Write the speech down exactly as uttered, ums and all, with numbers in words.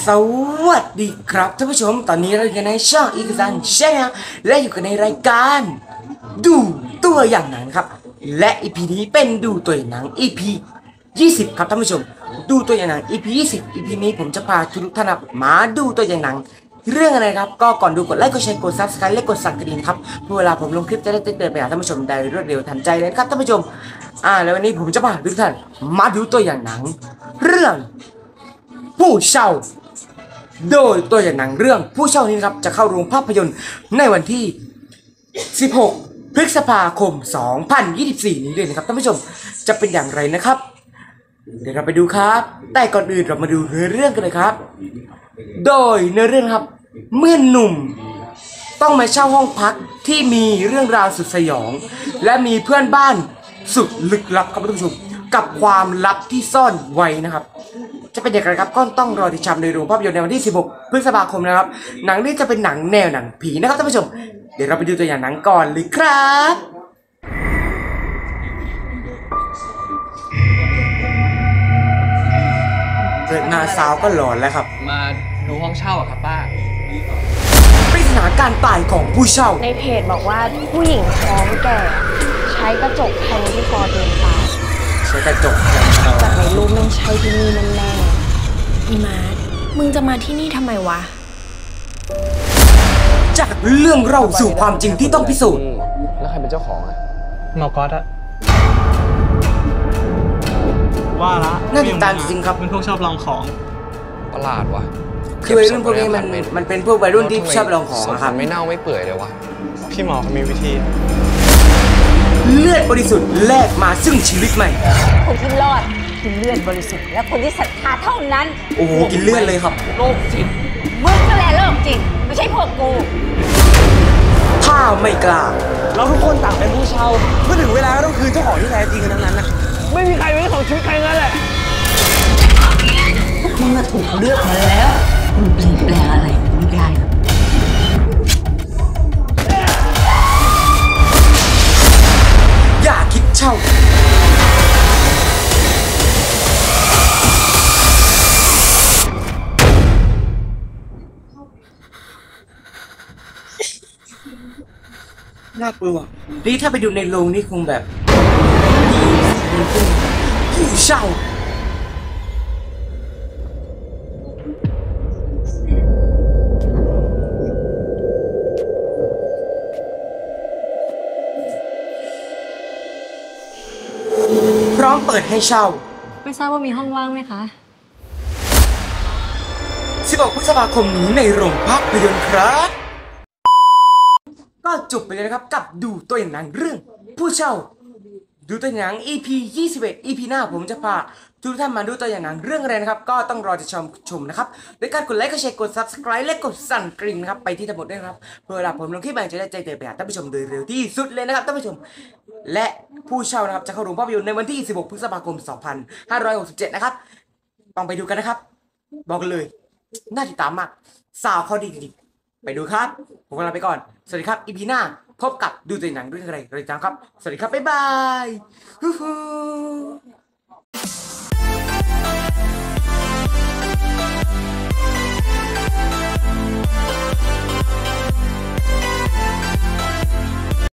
สวัสดีครับท่านผู้ชมตอนนี้เราอยู่ในช่องอีกซันแชนแนลและอยู่กันในรายการดูตัวอย่างหนังครับและ อี พี นี้เป็นดูตัวอย่างหนัง อี พี ยี่สิบครับท่านผู้ชมดูตัวอย่างหนัง อี พี ยี่สิบ อี พี นี้ผมจะพาทุกท่านมาดูตัวอย่างหนังเรื่องอะไรครับก็ก่อนดูกดไลค์กดแชร์กด ซับสไครบ์ และกดสั่นกระดิ่งครับเพื่อเวลาผมลงคลิปจะได้เตือนไปหาท่านผู้ชมได้รวดเร็วทันใจเลยครับท่านผู้ชมอ่าแล้ววันนี้ผมจะพาทุกท่านมาดูตัวอย่างหนังเรื่องผู้เช่าโดยตัวอย่างหนังเรื่องผู้เช่านี้ครับจะเข้าโรงภาพยนตร์ในวันที่สิบหกพฤษภาคมสองพันยี่สิบสี่นี้เลยนะครับท่านผู้ชมจะเป็นอย่างไรนะครับเดี๋ยวเราไปดูครับแต่ก่อนอื่นเรามาดูเนื้อเรื่องกันเลยครับโดยเนื้อเรื่องครับเมื่อหนุ่มต้องมาเช่าห้องพักที่มีเรื่องราวสุดสยองและมีเพื่อนบ้านสุดลึกลับครับท่านผู้ชมกับความลับที่ซ่อนไว้นะครับจะเป็นอย่างไรครับก็ต้องรอติดตามในโรงภาพยนตร์ในวันที่สิบหกพฤษภาคมนะครับหนังนี้จะเป็นหนังแนวหนังผีนะครับท่านผู้ชมเดี๋ยวเราไปดูตัวอย่างหนังก่อนเลยครับเปิดมาซาวก็หลอนแล้วครับมาดูห้องเช่าอะครับป้าปริศนาการตายของผู้เช่าในเพจบอกว่าผู้หญิงท้องแก่ใช้กระจกแทงที่คอตัวเองตายใช้กระจกแทงแต่ไม่รู้มันใช่ที่นี่แน่ๆอีมาร์ทมึงจะมาที่นี่ทำไมวะจากเรื่องเล่าสู่ความจริงที่ต้องพิสูจน์แล้วใครเป็นเจ้าของอะหมอก๊อตอะว่าละน่าติดตามจริงครับเป็นพวกชอบลองของประหลาดว่ะคือวัยรุ่นพวกนี้มันมันเป็นพวกวัยรุ่นที่ชอบลองของครับไม่เน่าไม่เปื่อยเลยวะพี่หมอเขามีวิธีเลือดบริสุทธิ์แลกมาซึ่งชีวิตใหม่คนที่รอดกินเลือดบริสุทธิ์และคนที่ศรัทธาเท่านั้นโอ้โหกินเลือดเลยครับโรคจิตมึงก็แหละโรคจิตไม่ใช่พวกกูถ้าไม่กล้าเราทุกคนต่างเป็นผู้เช่าเมื่อถึงเวลาก็ต้องคืนเจ้าของที่แท้จริงกันทั้งนั้นนะไม่มีใครเป็นของชีวิตใครงั้นแหละมึงอะถูกเลือกมาแล้วมึงเปลี่ยนแปลงอะไรไม่ได้หรอกอย่าคิดเช่าน่ากลัวนี่ถ้าไปดูในโรงนี่คงแบบผู้เช่าพร้อมเปิดให้เช่าไม่ทราบว่ามีห้องว่างไหมคะสิบหกพฤษภาคมนี้ในโรงภาพยนตร์ครับก็จบไปเลยนะครับกับดูตัวอย่างหนังเรื่องผู้เช่าดูตัวอย่างหนัง อี พี ยี่สิบเอ็ด อี พี หน้าผมจะพาทุกท่านมาดูตัวอย่างหนังเรื่องอะไรนะครับก็ต้องรอติดชมชมนะครับด้วยการกดไลค์กดแชร์กด ซับสไครบ์ และกดสั่นกริ่งนะครับไปที่ทั้งหมดด้วยครับเพื่อเวลาผมลงคลิปใหม่จะได้ใจเตือนไปหาท่านผู้ชมโดยเร็วที่สุดเลยนะครับท่านผู้ชมและผู้เช่านะครับจะเข้าโรงภาพยนตร์ในวันที่สิบหกพฤษภาคมสองพันห้าร้อยหกสิบเจ็ดนะครับต้องไปดูกันนะครับบอกกันเลยน่าติดตามมากสาวเขาดีจริงไปดูครับผมลาไปก่อนสวัสดีครับ อี พี หน้าพบกับดูตัวหนังด้วยอะไรรายการครับสวัสดีครับบ๊ายบายฮู้ฮู้